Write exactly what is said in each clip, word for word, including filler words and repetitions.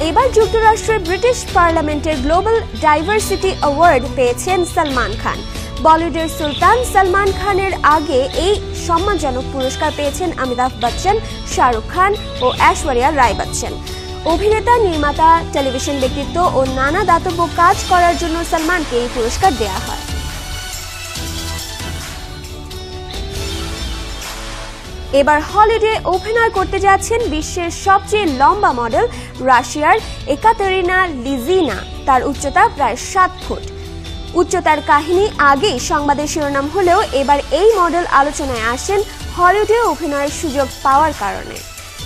এবার যুক্তরাষ্ট্রের ব্রিটিশ পার্লামেন্টের গ্লোবাল ডাইভার্সিটি অ্যাওয়ার্ড পেয়েছেন সালমান খান। বলিউডের সুলতান সালমান খানের আগে এই সম্মানজনক পুরস্কার পেয়েছেন অমিতাভ বচ্চন, শাহরুখ খান ও ঐশ্বরিয়া রায় বচ্চন। অভিনেতা, নির্মাতা, টেলিভিশন ব্যক্তিত্ব ও নানা দাতব্য কাজ করার জন্য সালমানকে এই পুরস্কার দেয়া হয়। এবার হলিউডে অভিনয় করতে যাচ্ছেন বিশ্বের সবচেয়ে লম্বা মডেল রাশিয়ার একাতেরিনা লিজিনা। তার উচ্চতা প্রায় সাত ফুট। উচ্চতার কাহিনী আগেই সংবাদের শিরোনাম হলেও এবার এই মডেল আলোচনায় আসেন হলিউডে অভিনয়ের সুযোগ পাওয়ার কারণে।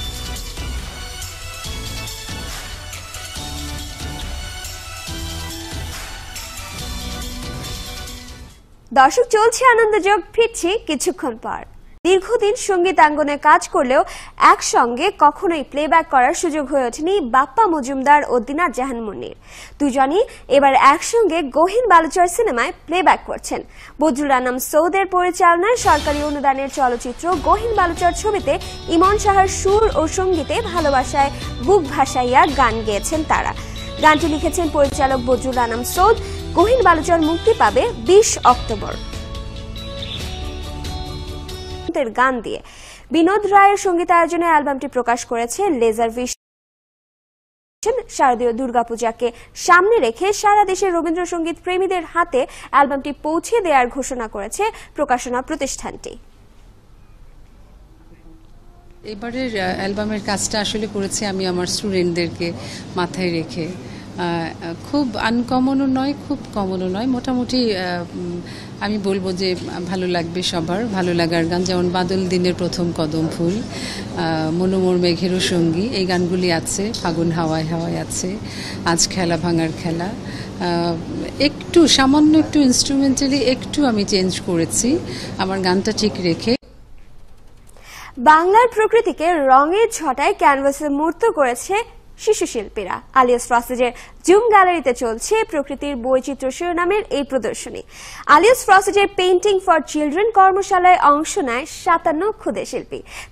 দর্শক, চলছে আনন্দযোগ, ফিরছি কিছুক্ষণ পর। দীর্ঘদিন সঙ্গীতাঙ্গনে কাজ করলেও একসঙ্গে কখনোই প্লেব্যাক করার সুযোগ হয়ে ওঠেনি বাপ্পা মজুমদার ও দিনাত জাহান মুন্নির। দুজনই এবার একসঙ্গে গহীন বালুচর সিনেমায় প্লেব্যাক করছেন। বজরুল আনাম সৌদের পরিচালনায় সরকারি অনুদানের চলচ্চিত্র গহীন বালুচর ছবিতে ইমন সাহার সুর ও সঙ্গীতে ভালোবাসায় বুক ভাসাইয়া গান গেয়েছেন তারা। গানটি লিখেছেন পরিচালক বজরুল আনাম সৌদ। গহীন বালুচর মুক্তি পাবে বিশ অক্টোবর। গান দিয়ে বিনোদ রায়ের সঙ্গীতায়োজনে অ্যালবামটি প্রকাশ করেছে লেজার ভিশন। শারদীয় দুর্গাপূজাকে সামনে রেখে সারা দেশের রবীন্দ্রসঙ্গীত প্রেমীদের হাতে অ্যালবামটি পৌঁছে দেওয়ার ঘোষণা করেছে প্রকাশনা প্রতিষ্ঠানটি। এবারের অ্যালবামের কাজটা আসলে করেছি আমি আমার স্টুডেন্টদেরকে মাথায় রেখে। খুব আনকমনও নয়, খুব কমনও নয়, মোটামুটি আমি বলবো যে ভালো লাগবে সবার। ভালো লাগার গান যেমন বাদল দিনের প্রথম কদম ফুল, মনোমোর মেঘেরও সঙ্গী, এই গানগুলি আছে। ফাগুন হাওয়ায় হাওয়ায় আছে, আজ খেলা ভাঙার খেলা। একটু সামান্য একটু ইনস্ট্রুমেন্টালি একটু আমি চেঞ্জ করেছি আমার গানটা ঠিক রেখে। বাংলার প্রকৃতিকে রঙের ছটায় ক্যানভাসে মূর্ত করেছে শিশু শিল্পীরা। আলিয়াস ফ্রসেজের জুম গ্যালারিতে চলছে প্রকৃতির বৈচিত্র্য শিরোনামের এই প্রদর্শনী। আলিয়াস ফ্রসেজের পেইন্টিং ফর চিলড্রেন কর্মশালায় অংশ নেয় সাতান্ন ক্ষুদে শিল্পী।